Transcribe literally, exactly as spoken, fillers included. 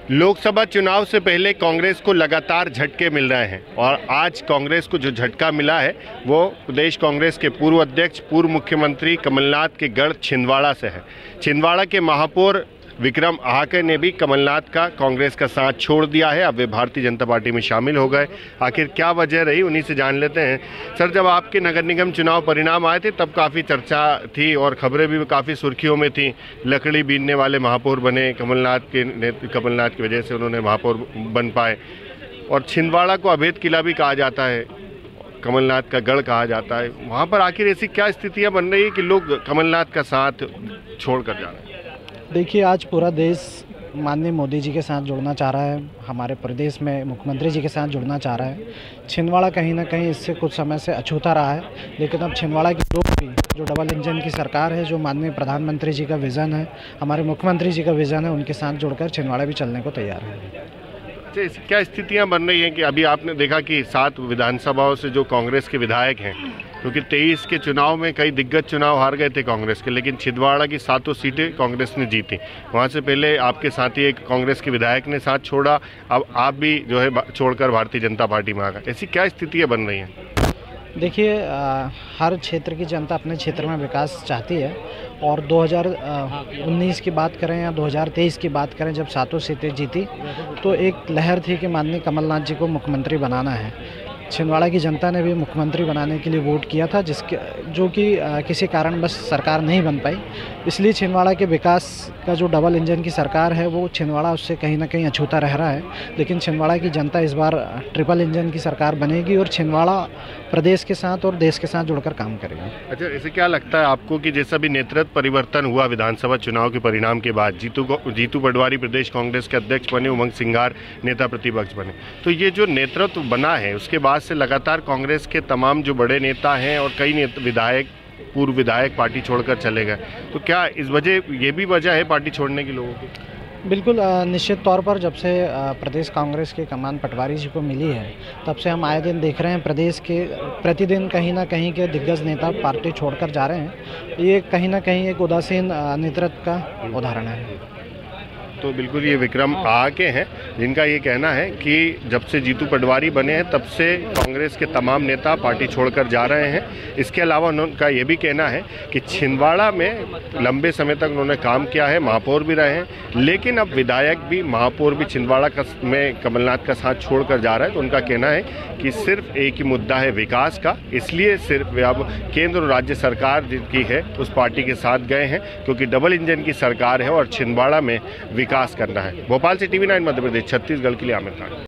लोकसभा चुनाव से पहले कांग्रेस को लगातार झटके मिल रहे हैं और आज कांग्रेस को जो झटका मिला है वो प्रदेश कांग्रेस के पूर्व अध्यक्ष पूर्व मुख्यमंत्री कमलनाथ के गढ़ छिंदवाड़ा से है। छिंदवाड़ा के महापौर विक्रम आहाके ने भी कमलनाथ का कांग्रेस का साथ छोड़ दिया है। अब वे भारतीय जनता पार्टी में शामिल हो गए। आखिर क्या वजह रही, उन्हीं से जान लेते हैं। सर, जब आपके नगर निगम चुनाव परिणाम आए थे तब काफ़ी चर्चा थी और खबरें भी काफ़ी सुर्खियों में थी। लकड़ी बीनने वाले महापौर बने, कमलनाथ के कमलनाथ की वजह से उन्होंने महापौर बन पाए। और छिंदवाड़ा को अभेद किला भी कहा जाता है, कमलनाथ का गढ़ कहा जाता है। वहाँ पर आखिर ऐसी क्या स्थितियाँ बन रही है कि लोग कमलनाथ का साथ छोड़ कर जा रहे हैं? देखिए, आज पूरा देश माननीय मोदी जी के साथ जुड़ना चाह रहा है, हमारे प्रदेश में मुख्यमंत्री जी के साथ जुड़ना चाह रहा है। छिंदवाड़ा कहीं ना कहीं इससे कुछ समय से अछूता रहा है, लेकिन अब छिंदवाड़ा की लोग भी, जो डबल इंजन की सरकार है, जो माननीय प्रधानमंत्री जी का विज़न है, हमारे मुख्यमंत्री जी का विज़न है, उनके साथ जुड़कर छिंदवाड़ा भी चलने को तैयार है। अच्छा, क्या स्थितियां बन रही हैं कि अभी आपने देखा कि सात विधानसभाओं से जो कांग्रेस के विधायक हैं, क्योंकि तेईस के चुनाव में कई दिग्गज चुनाव हार गए थे कांग्रेस के, लेकिन छिंदवाड़ा की सातों सीटें कांग्रेस ने जीती। वहां से पहले आपके साथी एक कांग्रेस के विधायक ने साथ छोड़ा, अब आप भी जो है छोड़कर भारतीय जनता पार्टी में आ गए। ऐसी क्या स्थितियाँ बन रही हैं? देखिए, हर क्षेत्र की जनता अपने क्षेत्र में विकास चाहती है और दो हज़ार उन्नीस की बात करें या दो हज़ार तेईस की बात करें, जब सातों सीटें जीती तो एक लहर थी कि माननीय कमलनाथ जी को मुख्यमंत्री बनाना है। छिंदवाड़ा की जनता ने भी मुख्यमंत्री बनाने के लिए वोट किया था, जिसके जो कि किसी कारण बस सरकार नहीं बन पाई। इसलिए छिंदवाड़ा के विकास का जो डबल इंजन की सरकार है वो छिंदवाड़ा उससे कहीं ना कहीं अछूता रह रहा है। लेकिन छिंदवाड़ा की जनता इस बार ट्रिपल इंजन की सरकार बनेगी और छिंदवाड़ा प्रदेश के साथ और देश के साथ जुड़कर काम करेगी। अच्छा, इसे क्या लगता है आपको कि जैसा भी नेतृत्व परिवर्तन हुआ विधानसभा चुनाव के परिणाम के बाद, जीतू जीतू पटवारी प्रदेश कांग्रेस के अध्यक्ष बने, उमंग सिंघार नेता प्रतिपक्ष बने, तो ये जो नेतृत्व बना है उसके बाद से लगातार कांग्रेस के तमाम जो बड़े नेता हैं और कई विधायक पूर्व विधायक पार्टी छोड़कर चले गए, तो क्या इस वजह ये भी वजह है पार्टी छोड़ने की लोगों की? बिल्कुल, निश्चित तौर पर जब से प्रदेश कांग्रेस की कमान पटवारी जी को मिली है तब से हम आए दिन देख रहे हैं प्रदेश के प्रतिदिन कहीं ना कहीं के दिग्गज नेता पार्टी छोड़कर जा रहे हैं। ये कहीं ना कहीं एक उदासीन नेतृत्व का उदाहरण है। तो बिल्कुल ये विक्रम आहाके हैं, जिनका ये कहना है कि जब से जीतू पटवारी बने हैं तब से कांग्रेस के तमाम नेता पार्टी छोड़कर जा रहे हैं। इसके अलावा उनका ये भी कहना है कि छिंदवाड़ा में लंबे समय तक उन्होंने काम किया है, महापौर भी रहे हैं, लेकिन अब विधायक भी, महापौर भी छिंदवाड़ा का में कमलनाथ का साथ छोड़कर जा रहा है। तो उनका कहना है कि सिर्फ एक ही मुद्दा है विकास का, इसलिए सिर्फ अब केंद्र और राज्य सरकार जिनकी है उस पार्टी के साथ गए हैं, क्योंकि डबल इंजन की सरकार है और छिंदवाड़ा में विकास करना है। भोपाल से टीवी नाइन मध्य प्रदेश छत्तीसगढ़ के लिए आमिर खान।